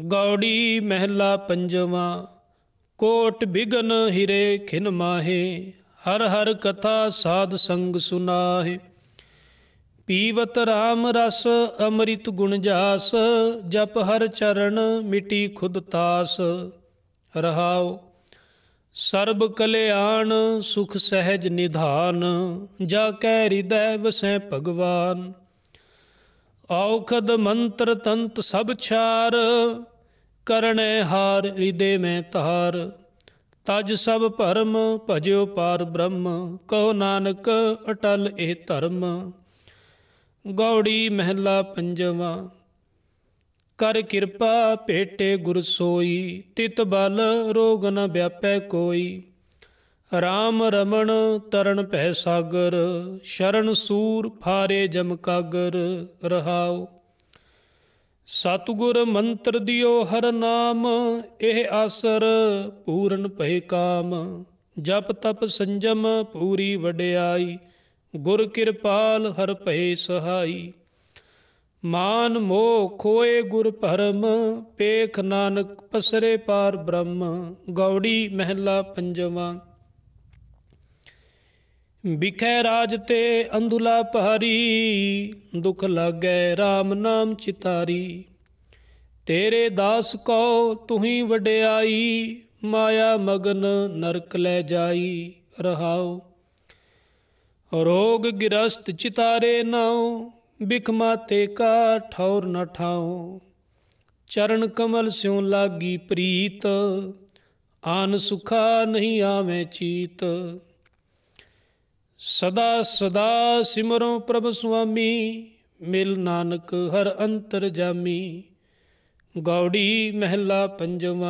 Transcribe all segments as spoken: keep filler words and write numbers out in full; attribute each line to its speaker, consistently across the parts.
Speaker 1: गौड़ी महला पंजवा। कोट बिघन हिरे खिन माहे, हर हर कथा साध संग सुनाहे। पीवत राम रस अमृत गुण जास, जप हर चरण मिटी खुद तास। रहाओ सर्ब कल्याण सुख सहज निधान, जाकै हृदय वसै भगवान। औखद मंत्र तंत सब छार, करणे हार हृदय में तार। तज सब भरम भजो पार ब्रह्म, कहो नानक अटल ए धर्म। गौड़ी महला पंजवा। कर कृपा भेटे गुर सोई, तित बल रोग न व्यापै कोई। राम रमण तरन भै सागर, शरण सूर फारे जम कागर। रहाओ सतगुर मंत्र दियो हर नाम, एह आसर पूरन भय काम। जप तप संजम पूरी वड्याई, गुर कृपाल हर भय सहाई। मान मोह खोए गुर भरम, पेख नानक पसरे पार ब्रह्म। गौड़ी महला पंजवा। बिखै राज ते अंधुला पहारी, दुख लागै राम नाम चितारी। तेरे दास को तुही वड्याई, माया मगन नरक लै जाई। रहाओ रोग गिरस्त चितारे नाओ, बिख माते का ठौर न ठाओ। चरण कमल स्यों लागी प्रीत, आन सुखा नहीं आवे चीत। सदा सदा सिमरो प्रभ स्वामी, मिल नानक हर अंतर जामी। गौड़ी महला पंजवा।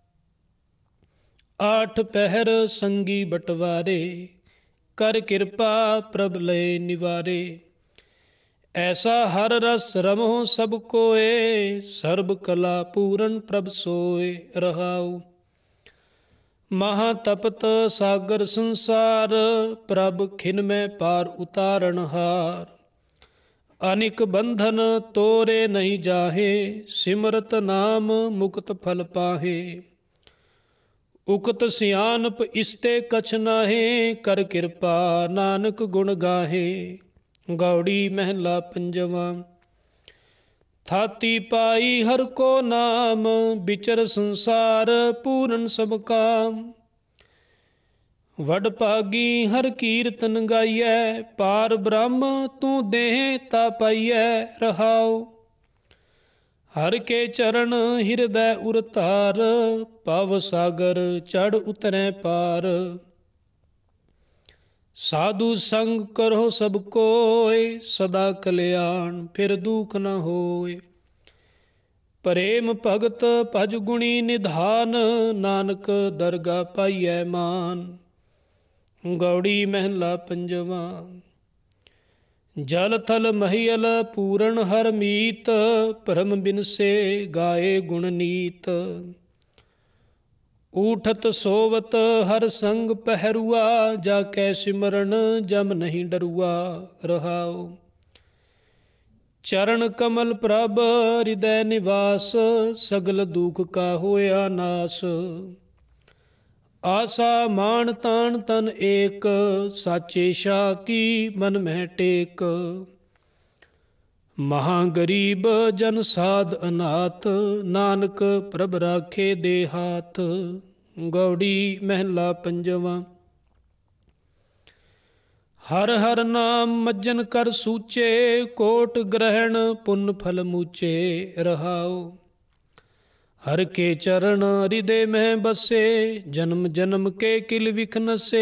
Speaker 1: आठ पहर संगी बटवारे, कर कृपा प्रभ लय निवारे। ऐसा हर रस रमो सब कोय, सर्ब कला पूरन प्रभ सोय। रहाओ महातपत सागर संसार, प्रभ खिन में पार उतारण हार। अनिक बंधन तोरे नहीं जाहे, सिमरत नाम मुक्त फल पाहे। उकत सियानप इसते कछ नाहे, कर कृपा नानक गुण गाहे। गौड़ी महला पंजवा। थाती पाई हर को नाम, बिचर संसार पूरन सब काम। वड भागी हर कीर्तन गाइयै, पार ब्रह्म तू देह ता पाइयै। रहाओ हर के चरण हृदय उरतार, पव सागर चढ़ उतरै पार। साधु संग करो सब कोय, सदा कल्याण फिर दुख न होय। प्रेम भगत भज गुणी निधान, नानक दरगा पाइयै मान। गौड़ी महला पंजवा। जल थल महियल पूरन हर मीत, भ्रम बिन से गाए गुण नीत। ऊठत सोवत हर संग पहरुआ, जाकै सिमरन जम नहीं डरुआ। रहाओ चरण कमल प्रभ हृदय निवास, सगल दुख का होया नास। आसा मान तान तन एक, साचे शाह की मन में टेक। महागरीब जन साध अनाथ, नानक प्रभ राखे दे हाथ। गौड़ी महला पंजवा। हर हर नाम मज्जन कर सूचे, कोट ग्रहण पुण्य फल मूचे। रहाओ हर के चरण हृदय में बसे, जन्म जन्म के किल विख नसे।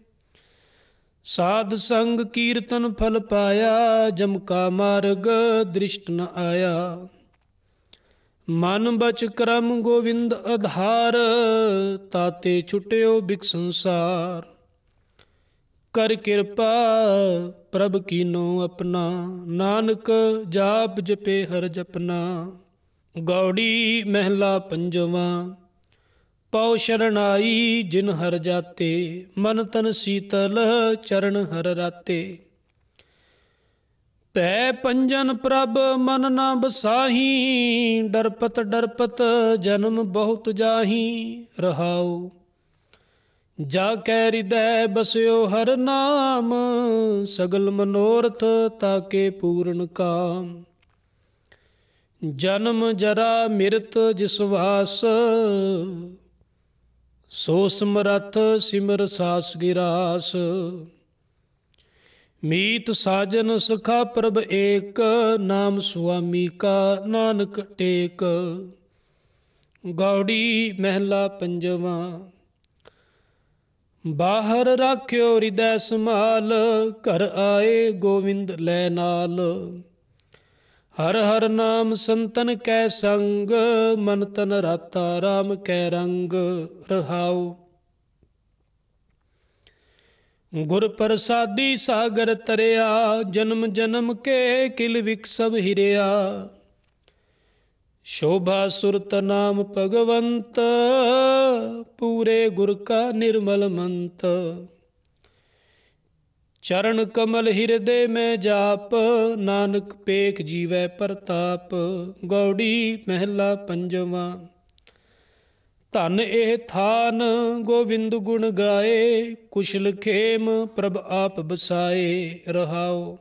Speaker 1: साध संग कीर्तन फल पाया, जम का मार्ग दृष्ट न आया। मन बच क्रम गोविंद आधार, ताते छुट्यो बिक संसार। कर कृपा प्रभ कीनो अपना, नानक जाप जपे हर जपना। गौड़ी महला पंजवा। पौ शरणाई जिन हर जाते, मन तन शीतल चरण हर राते। ਭੈ ਪੰਜਨ ਪ੍ਰਭ ਮਨ ਨਾ ਬਸਾਹੀ, ਡਰਪਤ ਡਰਪਤ ਜਨਮ ਬਹੁਤ ਜਾਹੀ। ਰਹਾਉ ਜਾ ਕੈ ਹਿਰਦੈ ਬਸਿਓ ਹਰ ਨਾਮ, ਸਗਲ ਮਨੋਰਥ ਤਾਕੇ ਪੂਰਨ ਕਾਮ। ਜਨਮ ਜਰਾ ਮਿਰਤ ਜਿਸ ਵਾਸ, ਸੋ ਸਮਰੱਥ ਸਿਮਰ ਸਾਸ ਗਿਰਾਸ। ਮੀਤ ਸਾਜਨ ਸਖਾ ਪ੍ਰਭ ਏਕ, ਨਾਮ ਸੁਆਮੀ ਕਾ ਨਾਨਕ ਟੇਕ। ਗੌੜੀ ਮਹਿਲਾ ਪੰਜਵਾਂ। ਬਾਹਰ ਰਾਖਿਓ ਹਿਰਦੈ ਸੰਭਾਲ, ਘਰ ਆਏ ਗੋਵਿੰਦ ਲੈ ਨਾਲ। ਹਰ ਹਰ ਨਾਮ ਸੰਤਨ ਕੈ ਸੰਗ, ਮਨ ਤਨ ਰਾਤਾ ਰਾਮ ਕੈ ਰੰਗ। ਰਹਾਉ ਗੁਰ ਪ੍ਰਸਾਦੀ ਸਾਗਰ ਤਰਿਆ, ਜਨਮ ਜਨਮ ਕੇ ਕਿਲ ਵਿਕਸਬ ਹਿਰਿਆ। ਸ਼ੋਭਾ ਸੁਰਤ ਨਾਮ ਭਗਵੰਤ, ਪੂਰੇ ਗੁਰ ਕਾ ਨਿਰਮਲ ਮੰਤ। ਚਰਨ ਕਮਲ ਹਿਰਦੇ ਮੈਂ ਜਾਪ, ਨਾਨਕ ਪੇਖ ਜੀਵੈ ਪ੍ਰਤਾਪ। ਗੌੜੀ ਮਹਿਲਾ ਪੰਜਵਾਂ। ਧਨ ਇਹ ਥਾਨ ਗੋਵਿੰਦ ਗੁਣ ਗਾਏ, ਕੁਸ਼ਲ ਖੇਮ ਪ੍ਰਭ ਆਪ ਬਸਾਏ। ਰਹਾਉ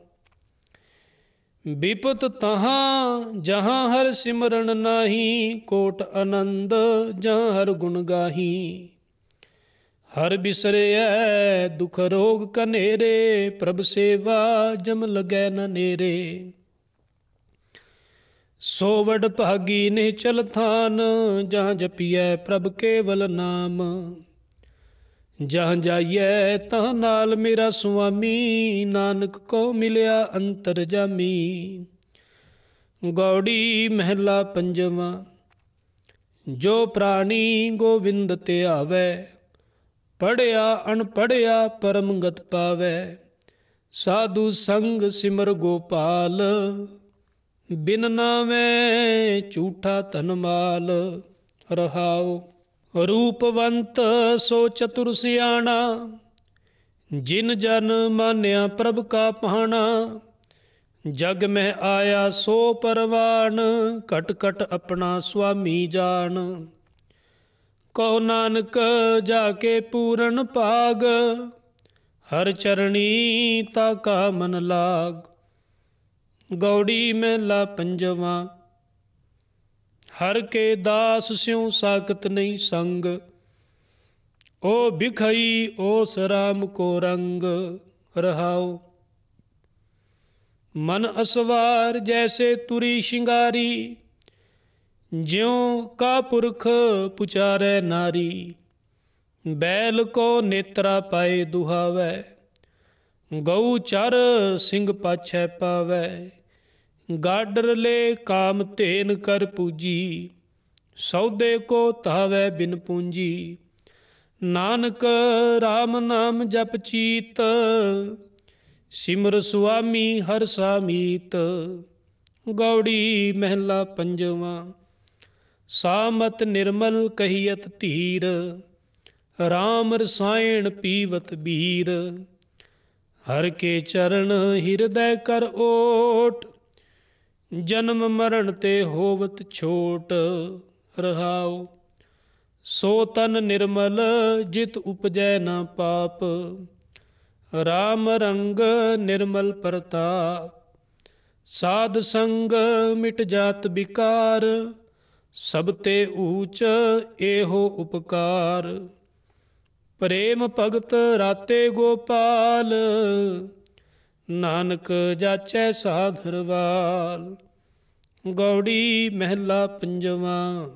Speaker 1: ਬਿਪਤ ਤਹਾਂ ਜਹਾਂ ਹਰ ਸਿਮਰਨ ਨਾਹੀ, ਕੋਟ ਆਨੰਦ ਜਹਾਂ ਹਰ ਗੁਣ ਗਾਹੀ। ਹਰ ਬਿਸਰਿਐ ਦੁਖ ਰੋਗ ਕਨੇਰੇ, ਪ੍ਰਭ ਸੇਵਾ ਜਮ ਲਗੈ ਨ ਨੇਰੇ। ਸੋ ਵਡ ਭਾਗੀ ਨਿਹਚਲ ਥਾਨ, ਜਹਾਂ ਜਪੀਐ ਪ੍ਰਭ ਕੇਵਲ ਨਾਮ। ਜਹਾਂ ਜਾਈਐ ਤਹਾਂ ਨਾਲ ਮੇਰਾ ਸੁਆਮੀ, ਨਾਨਕ ਕੋ ਮਿਲਿਆ ਅੰਤਰ ਜਾਮੀ। ਗੌੜੀ ਮਹਿਲਾ ਪੰਜਵਾਂ। ਜੋ ਪ੍ਰਾਣੀ ਗੋਵਿੰਦ ਤੇ ਆਵੈ, ਪੜ੍ਹਿਆ ਅਣਪੜ੍ਹਿਆ ਪਰਮ ਗਤ ਪਾਵੈ। ਸਾਧੂ ਸੰਗ ਸਿਮਰ ਗੋਪਾਲ, ਬਿਨ ਨਾਵੇਂ ਝੂਠਾ ਧਨ ਮਾਲ। ਰਹਾਉ ਰੂਪਵੰਤ ਸੋ ਚਤੁਰ ਸਿਆਣਾ, ਜਿਨ ਜਨ ਮਾਨਿਆ ਪ੍ਰਭ ਕਾ ਭਾਣਾ। ਜਗ ਮਹਿ ਆਇਆ ਸੋ ਪਰਵਾਨ, ਘਟ ਘਟ ਆਪਣਾ ਸੁਆਮੀ ਜਾਣ। ਕਹੋ ਨਾਨਕ ਜਾ ਕੇ ਪੂਰਨ ਭਾਗ, ਹਰ ਚਰਣੀ ਤਾ ਕਾ ਮਨ ਲਾਗ। ਗੌੜੀ ਮਹਿਲਾ ਪੰਜਵਾਂ। ਹਰ ਕੇ ਦਾਸ ਸਿਉ ਸਾਕਤ ਨਹੀਂ ਸੰਗ, ਓ ਬਿਖਈ ਓਸ ਰਾਮ ਕੋ ਰੰਗ। ਰਹਾਉ ਮਨ ਅਸਵਾਰ ਜੈਸੇ ਤੁਰੀ ਸ਼ਿੰਗਾਰੀ, ਜਿਉ ਕਾ ਪੁਰਖ ਪੁਚਾਰੈ ਨਾਰੀ। ਬੈਲ ਕੋ ਨੇਤਰਾ ਪਾਏ ਦੁਹਾਵੈ, ਗਊ ਚਰ ਸਿੰਘ ਪਾਛੈ ਪਾਵੈ। ਗਾਡਰ ਲੈ ਕਾਮ ਧੇਨ ਕਰ ਪੂਜੀ, ਸੌਦੇ ਕੋ ਧਾਵੈ ਬਿਨ ਪੂੰਜੀ। ਨਾਨਕ ਰਾਮ ਨਾਮ ਜਪ ਚੀਤ, ਸਿਮਰ ਸੁਆਮੀ ਹਰ ਸਾਮੀਤ। ਗੌੜੀ ਮਹਿਲਾ ਪੰਜਵਾਂ। ਸਾਮਤ ਨਿਰਮਲ ਕਹੀਅਤ ਧੀਰ, ਰਾਮ ਰਸਾਇਣ ਪੀਵਤ ਬੀਰ। ਹਰ ਕੇ ਚਰਨ ਹਿਰਦੈ ਕਰ ਓਟ, ਜਨਮ ਮਰਨ ਤੇ ਹੋਵਤ ਛੋਟ। ਰਹਾਉ ਸੋ ਤਨ ਨਿਰਮਲ ਜਿਤ ਉਪਜੈ ਨਾ ਪਾਪ, ਰਾਮ ਰੰਗ ਨਿਰਮਲ ਪ੍ਰਤਾਪ। ਸਾਧ ਸੰਗ ਮਿਟ ਜਾਤ ਬਿਕਾਰ, ਸਭ ਤੇ ਊਚ ਇਹੋ ਉਪਕਾਰ। ਪ੍ਰੇਮ ਭਗਤ ਰਾਤੇ ਗੋਪਾਲ, ਨਾਨਕ ਜਾਚੈ ਸਾਧਰਵਾਲ। ਗੌੜੀ ਮਹਿਲਾ ਪੰਜਵਾਂ।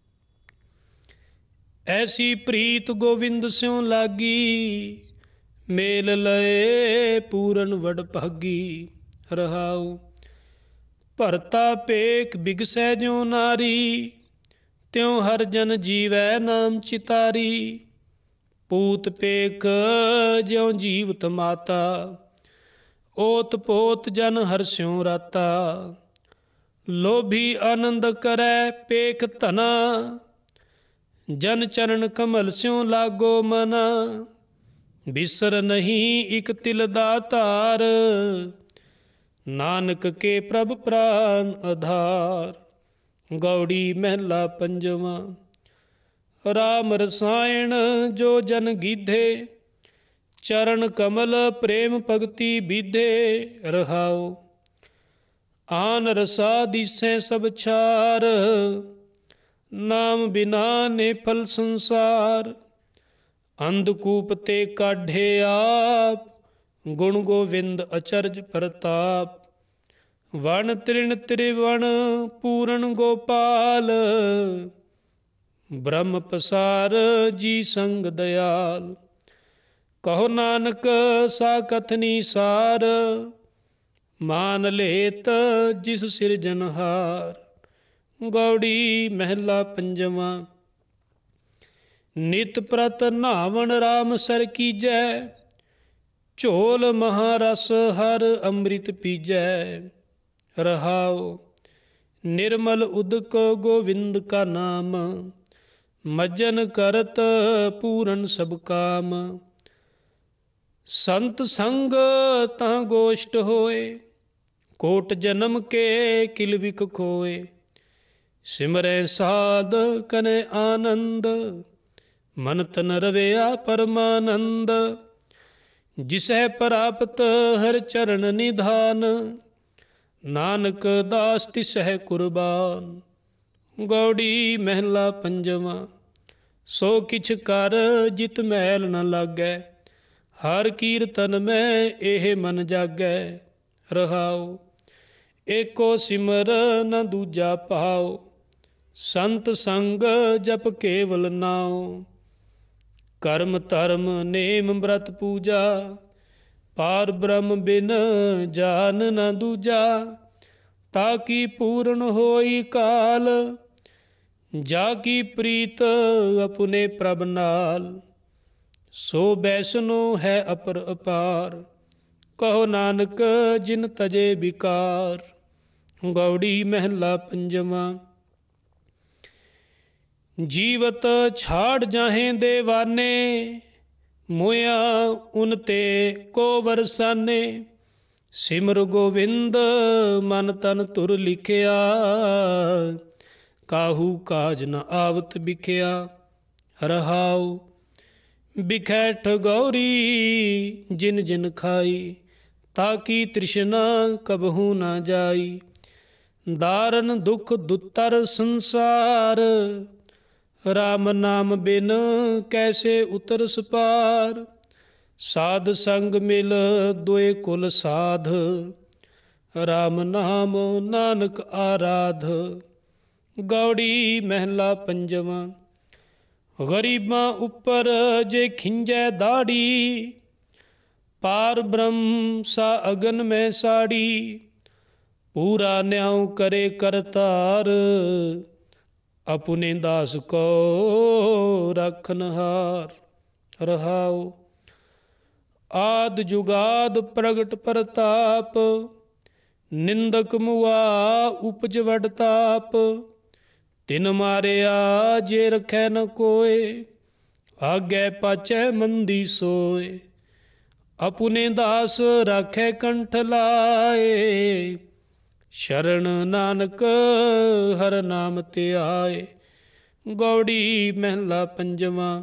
Speaker 1: ਐਸੀ ਪ੍ਰੀਤ ਗੋਵਿੰਦ ਸਿਉ ਲਾਗੀ, ਮੇਲ ਲਏ ਪੂਰਨ ਵਡ ਭਾਗੀ। ਰਹਾਉ ਭਰਤਾ ਪੇਖ ਬਿਗਸੈ ਜਿਉ ਨਾਰੀ, ਤਿਉ ਹਰ ਜਨ ਜੀਵੈ ਨਾਮ ਚਿਤਾਰੀ। ਪੂਤ ਪੇਖ ਜਿਉ ਜੀਵਤ ਮਾਤਾ, ਓਤ ਪੋਤ ਜਨ ਹਰਸਿਉ ਰਾਤਾ। ਲੋਭੀ ਆਨੰਦ ਕਰੈ ਪੇਖ ਧਨਾ, ਜਨ ਚਰਨ ਕਮਲ ਸਿਉ ਲਾਗੋ ਮਨਾ। ਬਿਸਰ ਨਹੀਂ ਇਕ ਤਿਲ ਦਾ ਧਾਰ, ਨਾਨਕ ਕੇ ਪ੍ਰਭ ਪ੍ਰਾਨ ਆਧਾਰ। ਗੌੜੀ ਮਹਿਲਾ ਪੰਜਵਾਂ। ਰਾਮ ਰਸਾਇਣ ਜੋ ਜਨ ਗੀਧੇ, ਚਰਨ ਕਮਲ ਪ੍ਰੇਮ ਭਗਤੀ ਬੀਧੇ ਰਹਾਉ। ਆਨ ਰਸਾ ਦੀਸੈ ਸਭ ਛਾਰ, ਨਾਮ ਬਿਨਾ ਨੇ ਫਲ ਸੰਸਾਰ। ਅੰਧਕੂਪ ਤੇ ਕਾਢੇ ਆਪ, ਗੁਣ ਗੋਵਿੰਦ ਅਚਰਜ ਪ੍ਰਤਾਪ। ਵਣ ਤ੍ਰਿਣ ਤ੍ਰਿਵਣ ਪੂਰਨ ਗੋਪਾਲ, ਬ੍ਰਹਮ ਪਸਾਰ ਜੀ ਸੰਗ ਦਇਆਲ। ਕਹੋ ਨਾਨਕ ਸਾ ਕਥਨੀ ਸਾਰ, ਮਾਨ ਲੇਤ ਜਿਸ ਸਿਰਜਨਹਾਰ। ਗੌੜੀ ਮਹਿਲਾ ਪੰਜਵਾਂ। ਨਿਤ ਪ੍ਰਤ ਨਾਵਣ ਰਾਮ ਸਰ ਕੀਜੈ, ਝੋਲ ਮਹਾਰਸ ਹਰ ਅੰਮ੍ਰਿਤ ਪੀਜੈ ਰਹਾਉ। ਨਿਰਮਲ ਉਦਕ ਗੋਵਿੰਦ ਕਾ ਨਾਮ, ਮਜਨ ਕਰਤ ਪੂਰਨ ਸਭ ਕਾਮ। ਸੰਤ ਸੰਗ ਤਾਂ ਗੋਸ਼ਟ ਹੋਏ, ਕੋਟ ਜਨਮ ਕੇ ਕਿਲਵਿਕ ਖੋਏ। ਸਿਮਰੈ ਸਾਧ ਕਨੇ ਆਨੰਦ, ਮਨ ਤਨ ਰਵਿਆ ਪਰਮਾਨੰਦ। ਜਿਸੈ ਪ੍ਰਾਪਤ ਹਰ ਚਰਨ ਨਿਧਾਨ, ਨਾਨਕ ਦਾਸ ਤਿਸਹਿ ਕੁਰਬਾਨ। ਗੌੜੀ ਮਹਿਲਾ ਪੰਜਵਾਂ। ਸੋ ਕਿਛ ਕਰ ਜਿਤ ਮੈਲ ਨ ਲਾਗੈ, ਹਰ ਕੀਰਤਨ ਮੈਂ ਇਹ ਮਨ ਜਾਗੈ ਰਹਾਉ। ਏਕੋ ਸਿਮਰ ਨ ਦੂਜਾ ਭਾਉ, ਸੰਤ ਸੰਗ ਜਪ ਕੇਵਲ ਨਾਉ। ਕਰਮ ਧਰਮ ਨੇਮ ਬ੍ਰਤ ਪੂਜਾ, ਪਾਰ ਬ੍ਰਹਮ ਬਿਨ ਜਾਨ ਨ ਦੂਜਾ। ਤਾ ਕੀ ਪੂਰਨ ਹੋਈ ਕਾਲ, ਜਾ ਕੀ ਪ੍ਰੀਤ ਆਪਣੇ ਪ੍ਰਭ ਨਾਲ। ਸੋ ਬੈਸਨੋ ਹੈ ਅਪਰ ਅਪਾਰ, ਕਹੋ ਨਾਨਕ ਜਿਨ ਤਜੇ ਵਿਕਾਰ। ਗੌੜੀ ਮਹਿਲਾ ਪੰਜਵਾਂ। ਜੀਵਤ ਛਾੜ ਜਾਹੇ ਦੇਵਾਨੇ, ਮੋਇਆ ਉਨ ਤੇ ਕੋ ਵਰਸਾਨੇ। ਸਿਮਰ ਗੋਵਿੰਦ ਮਨ ਤਨ ਤੁਰ ਲਿਖਿਆ, ਕਾਹੂ ਕਾਜ ਨ ਆਵਤ ਬਿਖਿਆ ਰਹਾਉ। ਬਿਖੈ ਗੌਰੀ ਜਿਨ ਜਿਨ ਖਾਈ, ਤਾਕੀ ਤ੍ਰਿਸ਼ਨਾ ਕਬਹੂ ਨਾ ਜਾਈ। ਦਾਰਨ ਦੁਖ ਦੁਤਰ ਸੰਸਾਰ, ਰਾਮ ਨਾਮ ਬਿਨ ਕੈਸੇ ਉਤਰ ਸਪਾਰ। ਸਾਧ ਸੰਗ ਮਿਲ ਦੋਏ ਕੁਲ ਸਾਧ, ਰਾਮ ਨਾਮ ਨਾਨਕ ਆਰਾਧ। ਗੌੜੀ ਮਹਿਲਾ ਪੰਜਵਾਂ। ਗਰੀਬਾਂ ਉੱਪਰ ਜੇ ਖਿੰਜੈ ਦਾੜੀ, ਪਾਰ ਬ੍ਰਹਮ ਸਾ ਅਗਨ ਮੈਂ ਸਾੜੀ। ਪੂਰਾ ਨਿਆਉ ਕਰੇ ਕਰਤਾਰ, ਆਪਣੇ ਦਾਸ ਕੋ ਰਖਨਹਾਰ ਰਹਾਉ। ਆਦ ਜੁਗਾਦ ਪ੍ਰਗਟ ਪ੍ਰਤਾਪ, ਨਿੰਦਕ ਮੁਆ ਉਪਜ ਵਡ ਤਾਪ। ਤਿਨ ਮਾਰਿਆ ਜੇ ਰਖੈ ਨ ਕੋਇ, ਆਗੈ ਪਾਚੈ ਮੰਦੀ ਸੋਏ। ਆਪਣੇ ਦਾਸ ਰਾਖੈ ਕੰਠ ਲਾਏ, ਸ਼ਰਨ ਨਾਨਕ ਹਰ ਨਾਮ ਤੇ ਆਏ। ਗੌੜੀ ਮਹਿਲਾ ਪੰਜਵਾਂ।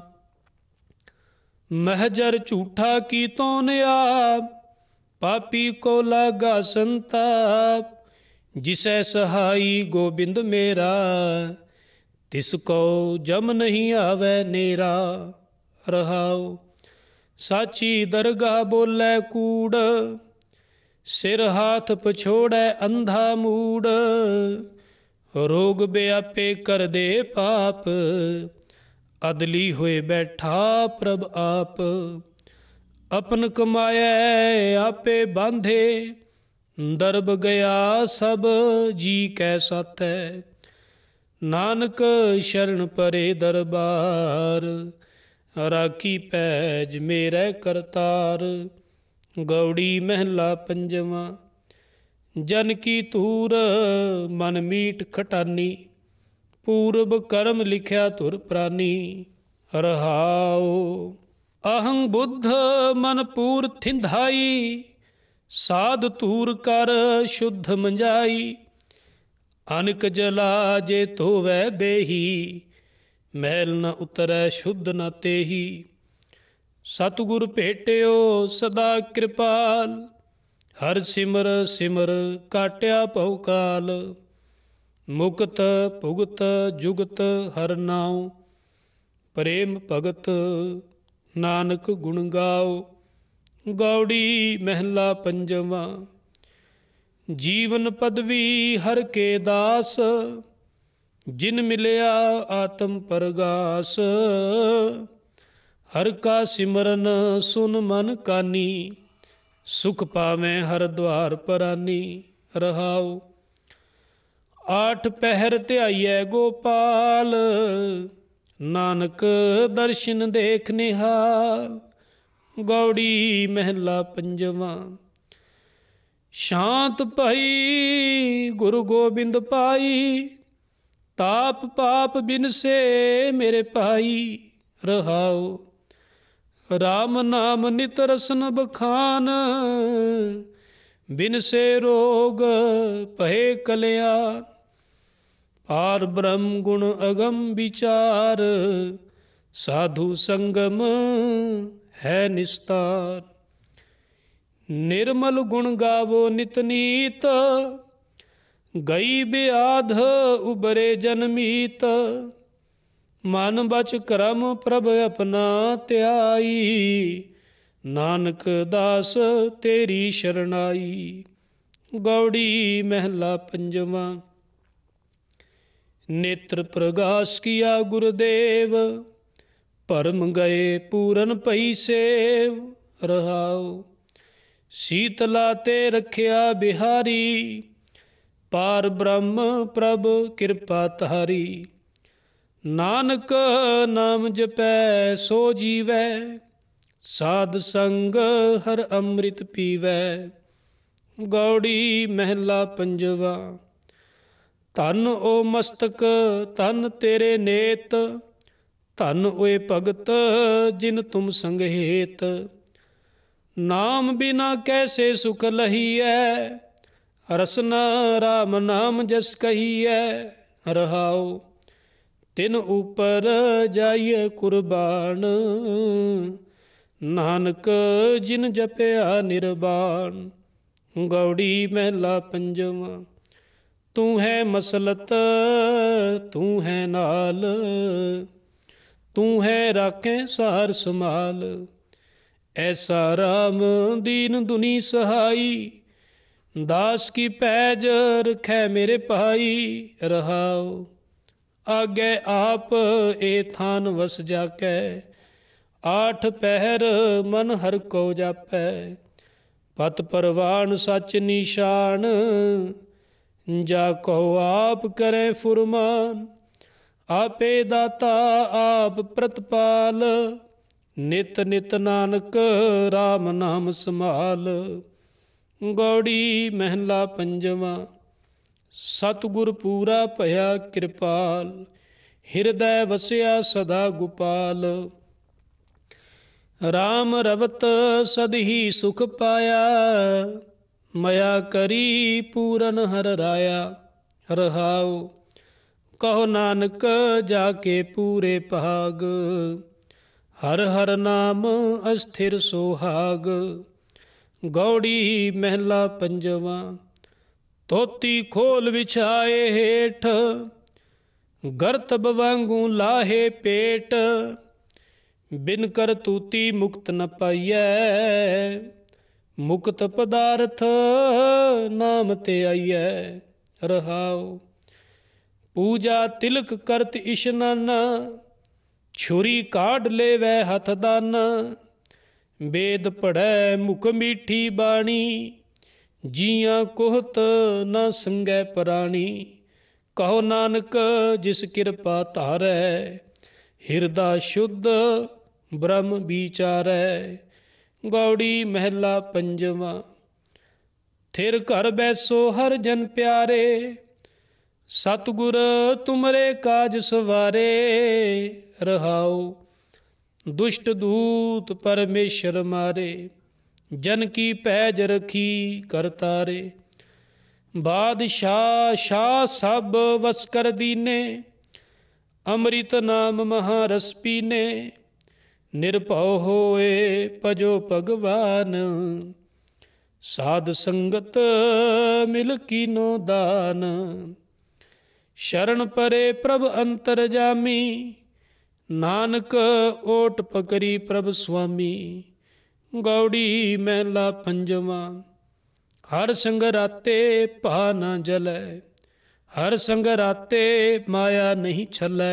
Speaker 1: ਮਹਜਰ ਝੂਠਾ ਕੀ ਤੋ ਨਿਆਪ, ਪਾਪੀ ਕੋ ਲਾਗਾ ਸੰਤਾਪ। ਜਿਸੈ ਸਹਾਈ ਗੋਬਿੰਦ ਮੇਰਾ, ਤਿਸ ਕੋ ਜਮ ਨਹੀਂ ਆਵੈ ਨੇਰਾ ਰਹਾਉ। ਸਾਚੀ ਦਰਗਾਹ ਬੋਲੇ ਕੂੜ, ਸਿਰ ਹਾਥ ਪਛੋੜੈ ਅੰਧਾ ਮੂੜ। ਰੋਗ ਬਿਆਪੇ ਕਰਦੇ ਪਾਪ, ਅਦਲੀ ਹੋਏ ਬੈਠਾ ਪ੍ਰਭ ਆਪ। ਆਪਨ ਕਮਾਇਐ ਆਪੇ ਬਾਂਧੇ, ਦਰਬ ਗਿਆ ਸਭ ਜੀ ਕੈ ਸਾਥੈ। ਨਾਨਕ ਸ਼ਰਨ ਪਰੇ ਦਰਬਾਰ, ਰਾਖੀ ਪੈਜ ਮੇਰੇ ਕਰਤਾਰ। ਗੌੜੀ ਮਹਿਲਾ ਪੰਜਵਾਂ। ਜਨ ਕੀ ਧੂਰ ਮਨ ਮੀਟ ਖਟਾਨੀ, ਪੂਰਬ ਕਰਮ ਲਿਖਿਆ ਧੁਰ ਪ੍ਰਾਨੀ ਰਹਾਉ। ਅਹੰ ਬੁੱਧ ਮਨ ਪੂਰ ਥਿੰਧਾਈ, ਸਾਧ ਧੂਰ ਕਰ ਸ਼ੁੱਧ ਮੰਜਾਈ, ਅਨਕ ਜਲਾ ਜੇ ਧੋਵੈ ਦੇਹੀ, ਮੈਲ ਨ ਉਤਰੈ ਸ਼ੁੱਧ ਨ ਤੇਹੀ। ਸਤਿਗੁਰ ਭੇਟਿਓ ਸਦਾ ਕਿਰਪਾਲ, ਹਰ ਸਿਮਰ ਸਿਮਰ ਕਾਟਿਆ ਭਉ ਕਾਲ। ਮੁਕਤ ਭੁਗਤ ਜੁਗਤ ਹਰ ਨਾਉ, ਪ੍ਰੇਮ ਭਗਤ ਨਾਨਕ ਗੁਣ ਗਾਓ। ਗੌੜੀ ਮਹਿਲਾ ਪੰਜਵਾ। ਜੀਵਨ ਪਦਵੀ ਹਰ ਕੇ ਦਾਸ, ਜਿਨ ਮਿਲਿਆ ਆਤਮ ਪਰਗਾਸ। ਹਰ ਕਾ ਸਿਮਰਨ ਸੁਨ ਮਨ ਕਾਨੀ, ਸੁਖ ਪਾਵੇਂ ਹਰ ਦੁਆਰ ਪਰਾਨੀ। ਰਹਾਉ। ਆਠ ਪਹਿਰ ਧਿਆਈਐ ਗੋਪਾਲ, ਨਾਨਕ ਦਰਸ਼ਨ ਦੇਖ ਨਿਹਾਲ। ਗੌੜੀ ਮਹਿਲਾ ਪੰਜਵਾ। ਸ਼ਾਂਤ ਭਈ ਗੁਰੂ ਗੋਬਿੰਦ ਪਾਈ, ਤਾਪ ਪਾਪ ਬਿਨਸੇ ਮੇਰੇ ਭਾਈ। ਰਹਾਉ। ਰਾਮ ਨਾਮ ਨਿਤ ਰਸਨ ਬਖਾਨ, ਬਿਨਸੇ ਰੋਗ ਭਏ ਕਲਿਆਣ। ਪਾਰ ਬ੍ਰਹਮ ਗੁਣ ਅਗਮ ਵਿਚਾਰ, ਸਾਧੂ ਸੰਗਮ ਹੈ ਨਿਸਤਾਰ। ਨਿਰਮਲ ਗੁਣ ਗਾਵੋ ਨਿਤ ਨੀਤ, ਗਈ ਬਿਆਧ ਉਬਰੇ ਜਨਮੀਤ। ਮਨ ਬਚ ਕਰਮ ਪ੍ਰਭ ਆਪਣਾ ਧਿਆਈ, ਨਾਨਕ ਦਾਸ ਤੇਰੀ ਸ਼ਰਨਾਈ। ਗੌੜੀ ਮਹਿਲਾ ਪੰਜਵਾ। ਨੇਤਰ ਪ੍ਰਗਾਸ ਕੀਆ ਗੁਰਦੇਵ, ਭਰਮ ਗਏ ਪੂਰਨ ਭਈ ਸੇਵ। ਰਹਾਉ। ਸੀਤਲਾ ਤੇ ਰੱਖਿਆ ਬਿਹਾਰੀ, ਪਾਰ ਬ੍ਰਹਮ ਪ੍ਰਭ ਕਿਰਪਾ ਤਾਰੀ। ਨਾਨਕ ਨਾਮ ਜਪੈ ਸੋ ਜੀਵੈ, ਸਾਧ ਸੰਗ ਹਰ ਅੰਮ੍ਰਿਤ ਪੀਵੈ। ਗੌੜੀ ਮਹਿਲਾ ਪੰਜਵਾ। ਧਨ ਓ ਮਸਤਕ ਧਨ ਤੇਰੇ ਨੇਤ, ਧਨ ਓਏ ਭਗਤ ਜਿਨ ਤੁਮ ਸੰਗਹੇਤ। ਨਾਮ ਬਿਨਾ ਕੈਸੇ ਸੁਖ ਲਹੀਐ, ਰਸਨਾ ਰਾਮ ਨਾਮ ਜਸ ਕਹੀਐ। ਰਹਾਉ। ਤਿਨ ਉਪਰ ਜਾਈਏ ਕੁਰਬਾਨ, ਨਾਨਕ ਜਿਨ ਜਪਿਆ ਨਿਰਵਾਣ। ਗੌੜੀ ਮਹਿਲਾ ਪੰਜਵਾ। ਤੂੰ ਹੈ ਮਸਲਤ ਤੂੰ ਹੈ ਨਾਲ, ਤੂੰ ਹੈ ਰਾਖੇ ਸਾਰ ਸੰਭਾਲ। ਐਸਾ ਰਾਮ ਦੀਨ ਦੁਨੀ ਸਹਾਈ, ਦਾਸ ਕੀ ਪੈਜ ਰਖੈ ਮੇਰੇ ਭਾਈ। ਰਹਾਉ। ਆਗੇ ਆਪ ਏ ਥਾਨ ਵਸ ਜਾਕੈ, ਆਠ ਪਹਿਰ ਮਨ ਹਰ ਕੋ ਜਾਪੈ। ਪਤ ਪਰਵਾਨ ਸਚ ਨਿਸ਼ਾਨ, ਜਾ ਕੋ ਆਪ ਕਰੇ ਫੁਰਮਾਨ। ਆਪੇ ਦਾਤਾ ਆਪ ਪ੍ਰਤਪਾਲ, ਨਿਤ ਨਿਤ ਨਾਨਕ ਰਾਮ ਨਾਮ ਸੰਭਾਲ। ਗੌੜੀ ਮਹਿਲਾ ਪੰਜਵਾ। ਸਤਿਗੁਰ ਪੂਰਾ ਭਇਆ ਕਿਰਪਾਲ, ਹਿਰਦੈ ਵਸਿਆ ਸਦਾ ਗੋਪਾਲ। ਰਾਮ ਰਵਤ ਸਦਹੀ ਸੁਖ ਪਾਇਆ, ਮਇਆ ਕਰੀ ਪੂਰਨ ਹਰ ਰਾਇਆ। ਰਹਾਉ। ਕਹੋ ਨਾਨਕ ਜਾ ਕੇ ਪੂਰੇ ਭਾਗ, ਹਰ ਹਰ ਨਾਮ ਅਸਥਿਰ ਸੁਹਾਗ। ਗੌੜੀ ਮਹਿਲਾ ਪੰਜਵਾ। ਧੋਤੀ ਖੋਲ ਵਿਛਾਏ ਹੇਠ, ਗਰਤਬ ਵਾਂਗੂ ਲਾਹੇ ਪੇਟ। ਬਿਨ ਕਰਤੂਤੀ ਮੁਕਤ ਨ ਪਾਈਐ, ਮੁਕਤ ਪਦਾਰਥ ਨਾਮ ਤੇ ਆਈਐ। ਰਹਾਉ। ਪੂਜਾ ਤਿਲਕ ਕਰਤ ਇਸ਼ਨਾਨਾ, ਛੁਰੀ ਕਾਢ ਲੇਵੈ ਹੱਥ ਦਾਨਾ। ਵੇਦ ਪੜ੍ਹੈ ਮੁਖ ਮੀਠੀ ਬਾਣੀ, ਜੀਆਂ ਕੋਹਤ ਨਾ ਸੰਗੈ ਪ੍ਰਾਣੀ। ਕਹੋ ਨਾਨਕ ਜਿਸ ਕਿਰਪਾ ਧਾਰੈ, ਹਿਰਦਾ ਸ਼ੁੱਧ ਬ੍ਰਹਮ ਵਿਚਾਰੈ। ਗੌੜੀ ਮਹਿਲਾ ਪੰਜਵਾ। ਥਿਰ ਘਰ ਬੈਸੋ ਹਰ ਜਨ ਪਿਆਰੇ, ਸਤਿਗੁਰ ਤੁਮਰੇ ਕਾਜ ਸਵਾਰੇ। ਰਹਾਉ। ਦੁਸ਼ਟ ਦੂਤ ਪਰਮੇਸ਼ਰ ਮਾਰੇ, जन की पैज रखी कर तारे। बादशाह शाह सब वस कर दीने, अमृत नाम महारस पीने। निरभव होए भजो भगवान, साध संगत मिल कीनो दान। शरण परे प्रभ अंतर जामी, नानक ओट पकड़ी प्रभ स्वामी। गौड़ी महला पंजवा। हर संग राते भा न जलै, हर संग राते माया नहीं छलै।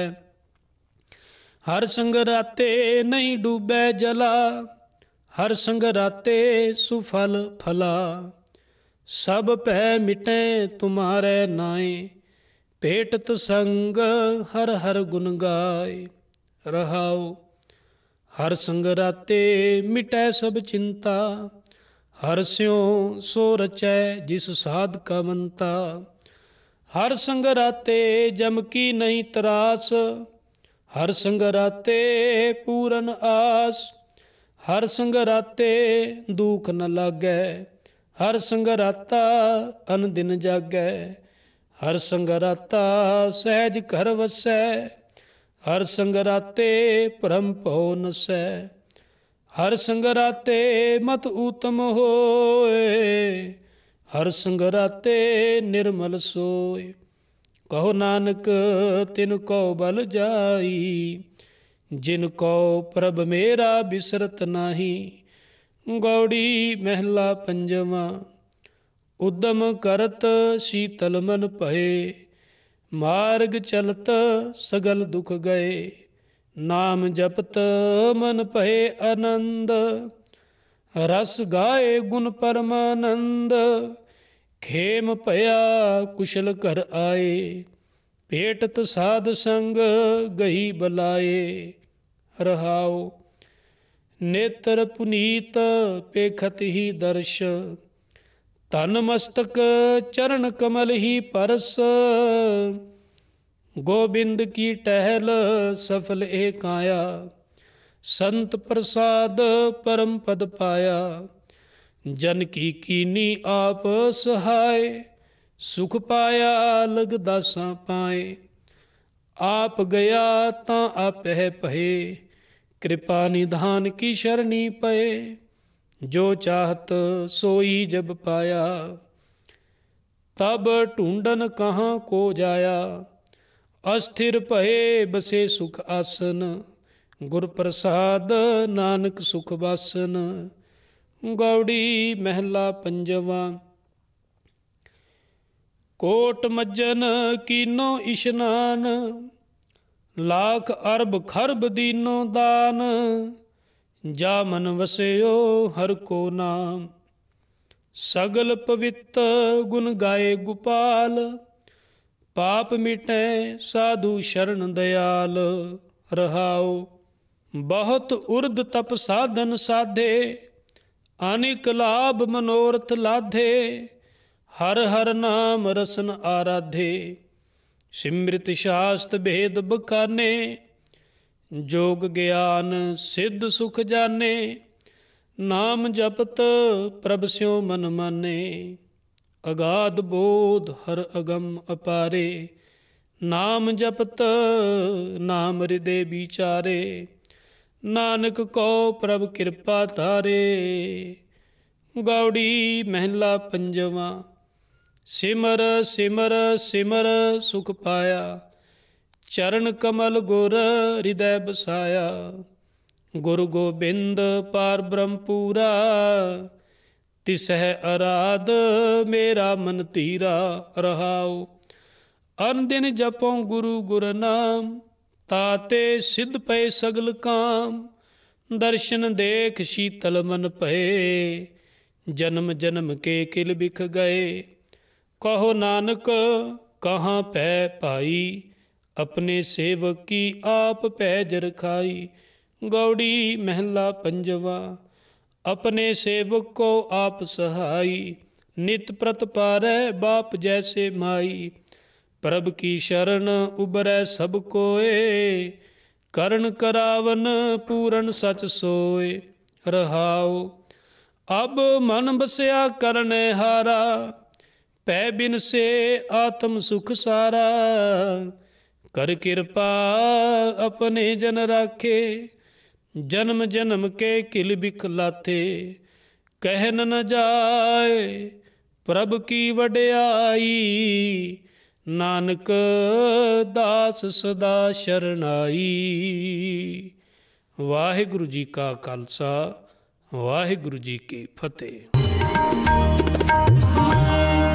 Speaker 1: हर संग राते नहीं डूबे जला, हर संग राते सुफल फला। सब पै मिटे तुम्हारे नाए, भेटत संग हर हर गुण गाए। रहाओ हर संग राते मिटै सब चिंता, हर स्यों सो रचै जिस साध का मनता। हर संग राते जम की नहीं तरास, हर संग राते पूरन आस। हर संग राते दुख न लागै, हर संग राता अन दिन जागै। हर संग राता सहज घर वसै, हर संग राते भ्रम भौ नसै। हर संग राते मत ऊतम होए, हर संग राते निर्मल सोए। कहो नानक तिन को बल जाई, जिन को प्रभ मेरा बिसरत नाही। गौड़ी महला पंजवा। उद्यम करत शीतल मन भये, मार्ग चलत सगल दुख गए। नाम जपत मन भये आनंद, रस गाए गुण परमानंद। खेम भया कुशल घर आए, भेटत साध संग गही बलाए। रहाओ नेत्र पुनीत पेखत ही दर्श, तन मस्तक चरण कमल ही परस। गोबिंद की टहल सफल एक आया, संत प्रसाद परम पद पाया। जन की कीनी आप सहाय, सुख पाया लग दासा पाए। आप गया ता आप है पहे, कृपा निधान की शरणी पए। जो चाहत सोई जब पाया, तब ढूंढन कहाँ को जाया। अस्थिर भये बसे सुख आसन, गुर प्रसाद नानक सुख वासन। गौड़ी महला पंजवा। कोट मज्जन कीनो इशनान, लाख अरब खरब दीनो दान। जा मन वसयो हर को नाम, सगल पवित्र गुण गाए गोपाल। पाप मिटै साधु शरण दयाल। रहाओ बहुत उर्द तप साधन साधे, अनेक लाभ मनोरथ लाधे। हर हर नाम रसन आराधे, सिमृत शास्त्र भेद बखाने। जोग ज्ञान सिद्ध सुख जाने, नाम जपत प्रभ स्यों मन माने। अगाध बोध हर अगम अपारे, नाम जपत नाम हृदय विचारे। नानक को प्रभ कृपा तारे। गौड़ी महला पंजवा। सिमर सिमर सिमर सुख पाया, चरण कमल गुर हृदय बसाया। गुरु गोबिंद पार ब्रह्म पूरा, तिसह आराध मेरा मन तीरा। रहाओ अन दिन जपो गुरु गुर नाम, ताते सिद्ध पै सगल काम। दर्शन देख शीतल मन भये, जन्म जन्म के किल बिख गए। कहो नानक कहाँ पै पाई, अपने सेवक की आप पैज रखाई। गौड़ी महला पंजवा। अपने सेवक को आप सहाई, नित प्रत पारै बाप जैसे माई। प्रभ की शरण उबरै सब कोय, करण करावन पूरन सच सोय। रहाओ ਅਬ ਮਨ ਬਸਿਆ ਕਰਨੇ ਹਾਰਾ, ਪੈ ਬਿਨ ਸੇ ਆਤਮ ਸੁਖ ਸਾਰਾ। ਕਰ ਕਿਰਪਾ ਆਪਣੇ ਜਨ ਰਾਖੇ, ਜਨਮ ਜਨਮ ਕੇ ਕਿਲ ਬਿਖ ਲਾਥੇ। ਕਹਿਨ ਨ ਜਾਏ ਪ੍ਰਭ ਕੀ ਵਡਿਆਈ, ਨਾਨਕ ਦਾਸ ਸਦਾ ਸ਼ਰਨਾਈ। ਵਾਹਿਗੁਰੂ ਜੀ ਕਾ ਖਾਲਸਾ, ਵਾਹਿਗੁਰੂ ਜੀ ਕੀ ਫਤਿਹ।